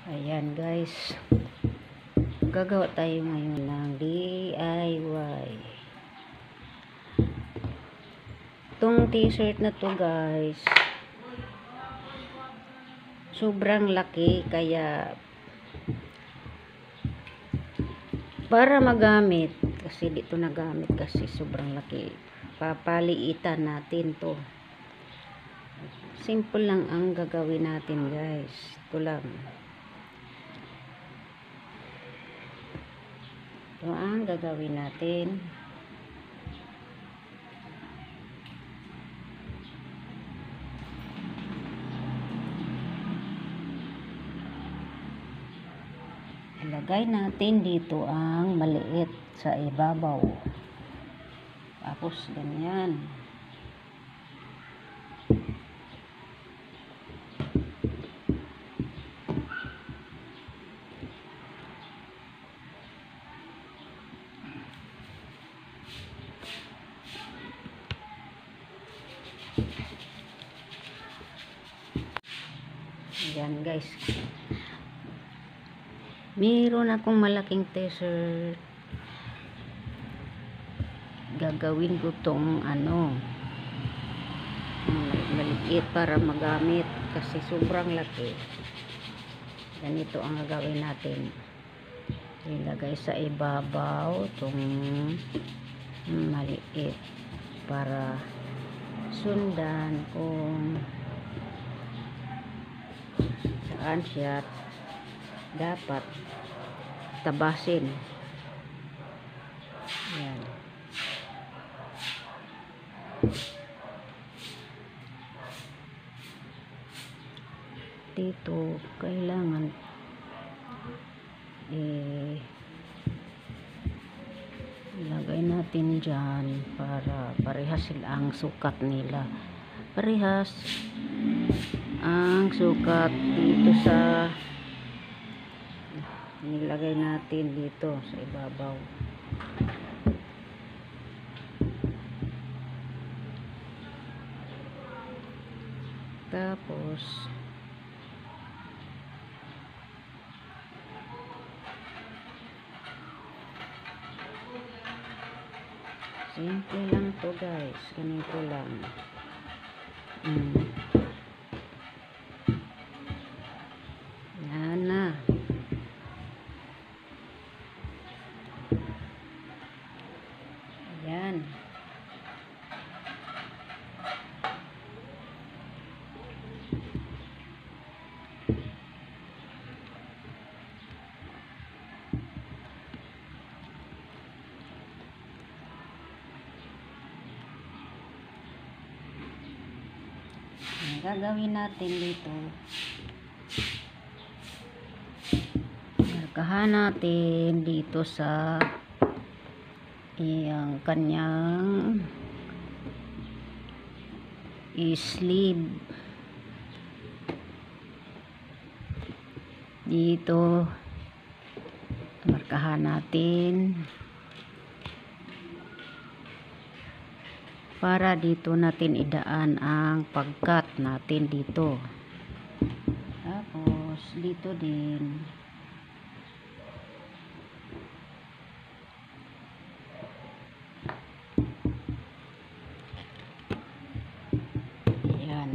Ayan guys, gagawa tayo ngayon ng DIY. Itong t-shirt na to guys, sobrang laki, kaya para magamit, kasi dito nagamit kasi sobrang laki, papaliitan natin to. Simple lang ang gagawin natin guys. Ito lang. Ito ang gagawin natin. Ilagay natin dito ang maliit sa ibabaw. Tapos ganyan. Ayan guys, meron akong malaking t-shirt, gagawin ko tong maliit para magamit kasi sobrang laki. Ganito ang gagawin natin, ilagay sa ibabaw tong maliit para sundan kung saan siya dapat tabasin. Yan. Dito kailangan ilagay natin dyan para parehas sila ang sukat nila. Parehas ang sukat dito sa nilagay natin dito sa ibabaw. Tapos simple lang to guys, ganito lang. Yan na. Ayan. Ang gagawin natin dito, markahan natin dito sa yung kanyang sleeve dito, markahan natin para dito natin idaan ang pagkat natin dito. Tapos dito din yan.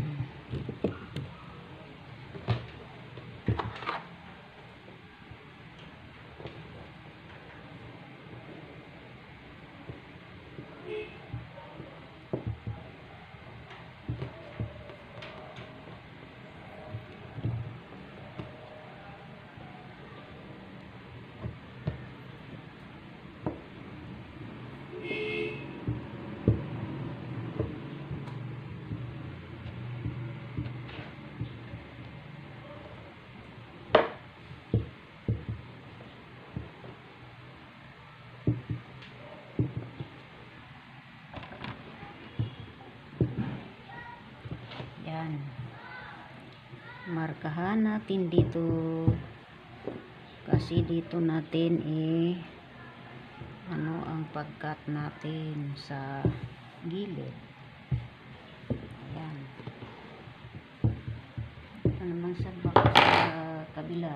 Yan. Markahan natin dito kasi dito natin ang pagkat natin sa gilid. Ayan. Ito naman sa kabila.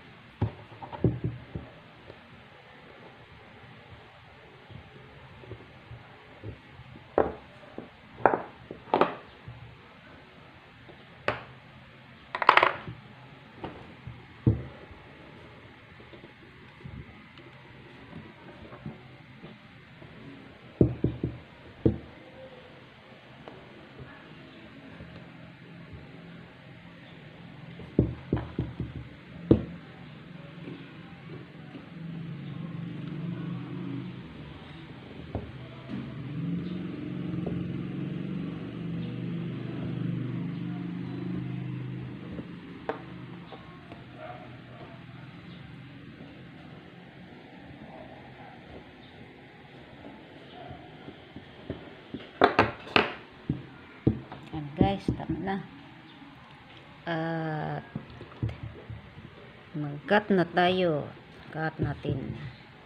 Guys, tama na. At mag-cut na tayo. Cut natin.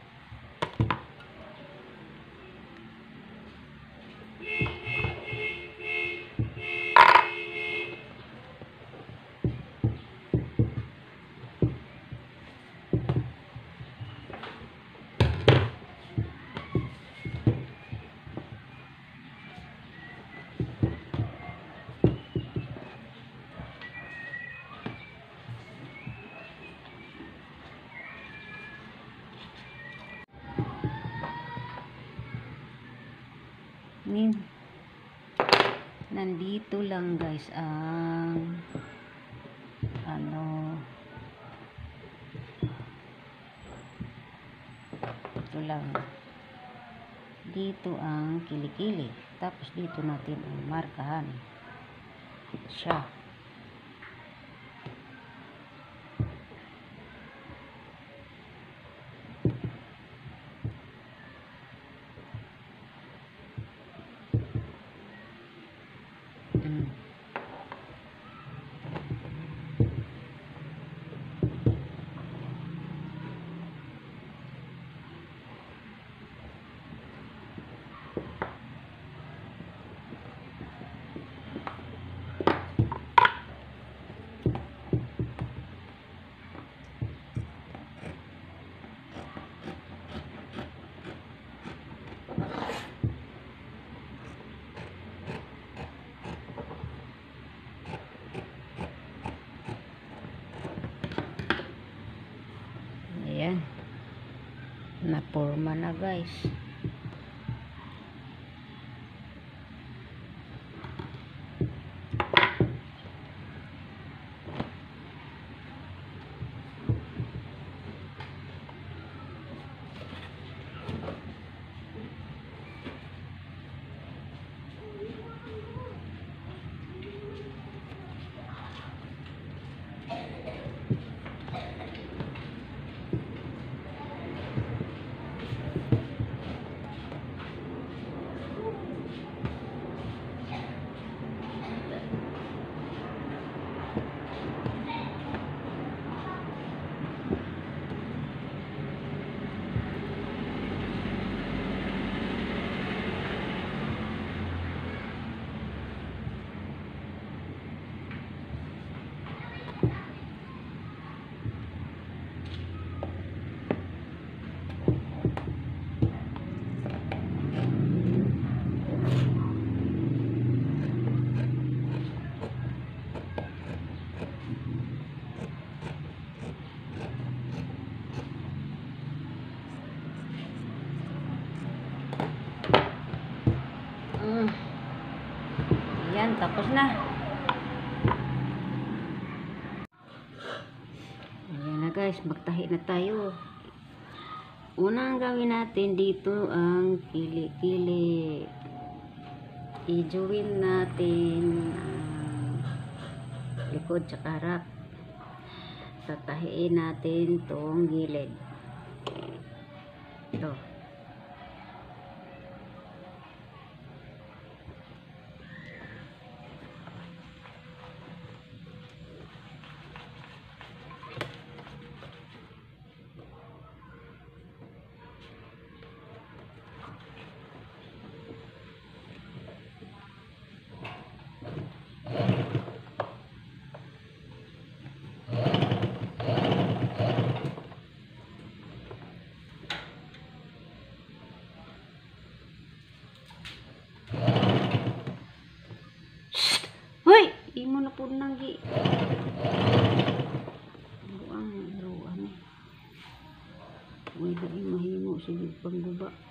Nandito lang guys ang ito lang dito ang kilikili, tapos dito natin ang markahan siya. Ayan, na-forma na guys. Yan, tapos na. Ayan na guys, magtahi na tayo. Unang gawin natin dito ang kili-kili. I-join natin ang likod sa harap. Tatahiin natin tong gilid. Ito. mo na po nang gi. Luang, luang. Uy, dali mahimo sige pangguba.